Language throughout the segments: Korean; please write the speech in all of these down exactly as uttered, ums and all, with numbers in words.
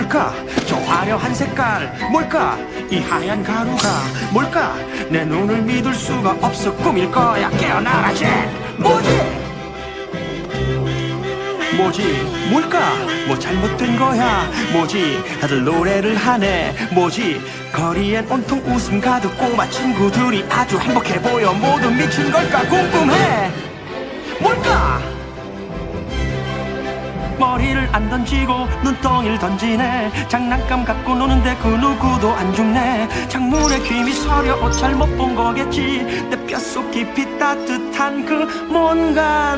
뭘까? 저 화려한 색깔 뭘까? 이 하얀 가루가 뭘까? 내 눈을 믿을 수가 없어. 꿈일 거야. 깨어나라 잭. 뭐지? 뭐지? 뭘까? 뭐 잘못된 거야? 뭐지? 다들 노래를 하네. 뭐지? 거리엔 온통 웃음 가득 꼬마 친구들이 아주 행복해 보여. 모두 미친 걸까? 궁금해. 뭘까? 머리를 안 던지고 눈덩이를 던지네. 장난감 갖고 노는데 그 누구도 안 죽네. 창문에 귀미 서려 옷 잘못 본 거겠지. 내 뼛속 깊이 따뜻한 그 뭔가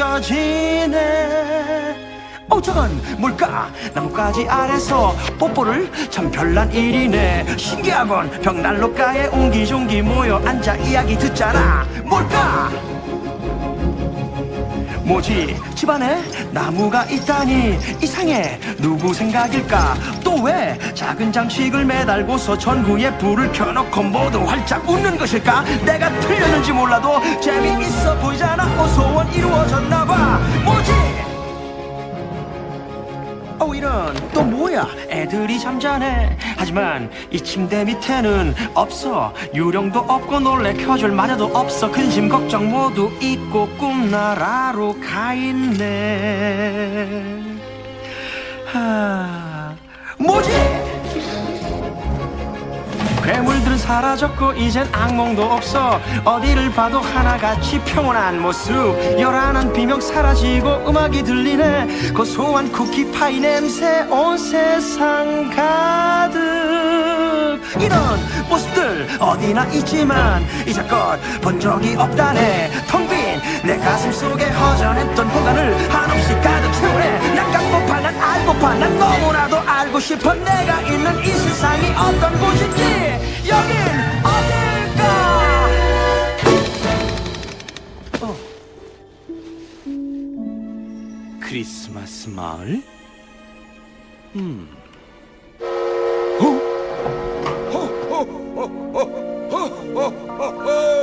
느껴지네. 어 저건 뭘까? 나뭇가지 아래서 뽀뽀를 참 별난 일이네. 신기하건 벽난로가에 옹기종기 모여 앉아 이야기 듣잖아. 뭘까? 뭐지? 집안에 나무가 있다니 이상해. 누구 생각일까? 또 왜 작은 장식을 매달고서 전구에 불을 켜놓고 모두 활짝 웃는 것일까? 내가 틀렸는지 몰라도 재미있어 보이잖아. 어 소원 이루어졌나봐. 뭐지? 어 이런 또 뭐야? 애들이 잠자네. 하지만 이 침대 밑에는 없어. 유령도 없고 놀래 켜줄 마녀도 없어. 근심 걱정 모두 잊고 꿈나라로 가있네. 하... 뭐지? 괴물들은 사라졌고 이젠 악몽도 없어. 어디를 봐도 하나같이 평온한 모습. 요란한 비명 사라지고 음악이 들리네. 고소한 쿠키파이 냄새 온 세상 가득. 이런 모습들 어디나 있지만 이제껏 본 적이 없다네. 텅 빈 내 가슴 속에 허전했던 공간을 한없이 가득 채우네. 난 깜법한 난 알법한 난 너무나도 알고 싶어. 내가 있는 이 세상이 어떤 곳인지. 여긴 어딜까? 어. 크리스마스 마을? 음. 호호호호호호호호호